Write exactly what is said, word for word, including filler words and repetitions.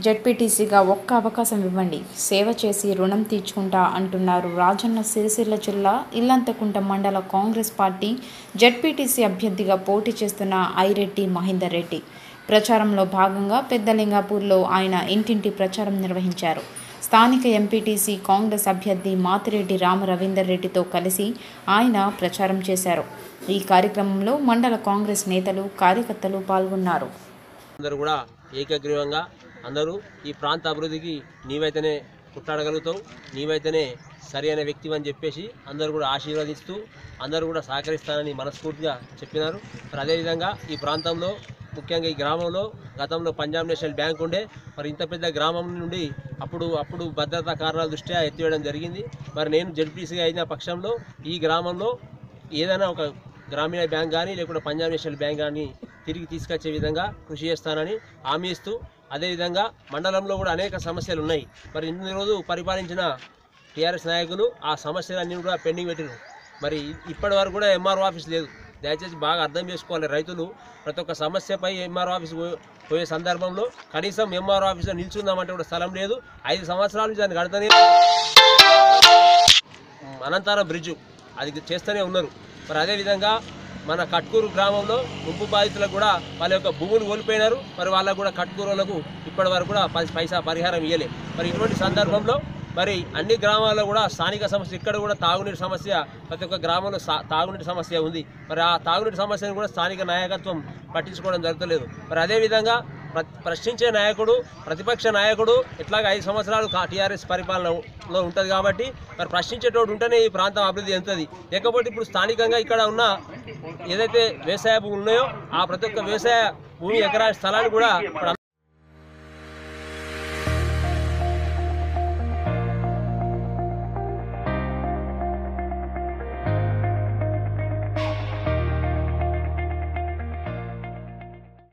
జెడ్పీటీసీగా ఒక్క అవకాశం ఇవ్వండి, సేవ చేసి రుణం తీర్చుకుంటా అంటున్నారు రాజన్న సిరిసిల్ల జిల్లా ఇల్లంతకుంట మండల కాంగ్రెస్ పార్టీ జెడ్పీటీసీ అభ్యర్థిగా పోటీ చేస్తున్న ఐరెడ్డి మహేందర్ రెడ్డి. ప్రచారంలో భాగంగా పెద్దలింగాపూర్లో ఆయన ఇంటింటి ప్రచారం నిర్వహించారు. స్థానిక ఎంపీటీసీ కాంగ్రెస్ అభ్యర్థి మాతిరెడ్డి రామ రవీందర్ రెడ్డితో కలిసి ఆయన ప్రచారం చేశారు. ఈ కార్యక్రమంలో మండల కాంగ్రెస్ నేతలు, కార్యకర్తలు పాల్గొన్నారు. అందరూ కూడా ఏకగ్రీవంగా అందరూ ఈ ప్రాంత అభివృద్ధికి నీవైతేనే కుట్టాడగలుగుతావు, నీవైతేనే సరి అయిన వ్యక్తి అని చెప్పేసి అందరూ కూడా ఆశీర్వదిస్తూ అందరూ కూడా సహకరిస్తానని మనస్ఫూర్తిగా చెప్పినారు. మరి అదేవిధంగా ఈ ప్రాంతంలో ముఖ్యంగా ఈ గ్రామంలో గతంలో పంజాబ్ నేషనల్ బ్యాంక్ ఉండే, మరి ఇంత పెద్ద గ్రామం నుండి అప్పుడు అప్పుడు భద్రతా కారణాల దృష్ట్యా ఎత్తివేయడం జరిగింది. మరి నేను జెడ్పీటీసీ అయిన పక్షంలో ఈ గ్రామంలో ఏదైనా ఒక గ్రామీణ బ్యాంక్ కానీ లేకుంటే పంజాబ్ నేషనల్ బ్యాంక్ కానీ తిరిగి తీసుకొచ్చే విధంగా కృషి చేస్తానని హామీ ఇస్తూ, అదేవిధంగా మండలంలో కూడా అనేక సమస్యలు ఉన్నాయి. మరి ఇన్ని రోజు పరిపాలించిన టీఆర్ఎస్ నాయకులు ఆ సమస్యలన్నీ కూడా పెండింగ్ పెట్టినారు. మరి ఇప్పటి వరకు కూడా ఎంఆర్ఓ ఆఫీస్ లేదు. దయచేసి బాగా అర్థం చేసుకోవాలి. రైతులు ప్రతి ఒక్క సమస్యపై ఎంఆర్ఓ ఆఫీస్ పోయే సందర్భంలో కనీసం ఎంఆర్ఓ ఆఫీస్లో నిల్చుందామంటే కూడా స్థలం లేదు. ఐదు సంవత్సరాల నుంచి దాన్ని కడతానే అనంతరం బ్రిడ్జు అది చేస్తూనే ఉన్నారు. మరి అదేవిధంగా మన కట్కూరు గ్రామంలో ముంపు బాధితులకు కూడా వాళ్ళ యొక్క భూములు కోల్పోయినారు. మరి వాళ్ళకు కూడా కట్కూరులకు ఇప్పటి వరకు కూడా పది పైసా పరిహారం ఇవ్వలేదు. మరి ఇటువంటి సందర్భంలో మరి అన్ని గ్రామాల్లో కూడా స్థానిక సమస్య, ఇక్కడ కూడా తాగునీటి సమస్య, ప్రతి ఒక్క గ్రామంలో తాగునీటి సమస్య ఉంది. మరి ఆ తాగునీటి సమస్యను కూడా స్థానిక నాయకత్వం పట్టించుకోవడం జరుగుతలేదు. మరి అదేవిధంగా ప్రశ్నించే నాయకుడు, ప్రతిపక్ష నాయకుడు ఎట్లాగా ఐదు సంవత్సరాలు టీఆర్ఎస్ పరిపాలనలో ఉంటుంది కాబట్టి మరి ప్రశ్నించేటోడు ఉంటేనే ఈ ప్రాంతం అభివృద్ధి చెందుతుంది. లేకపోతే ఇప్పుడు స్థానికంగా ఇక్కడ ఉన్న ఏదైతే వ్యవసాయ భూములు ఉన్నాయో ఆ ప్రతి ఒక్క వ్యవసాయ భూమి ఎకరా స్థలాన్ని కూడా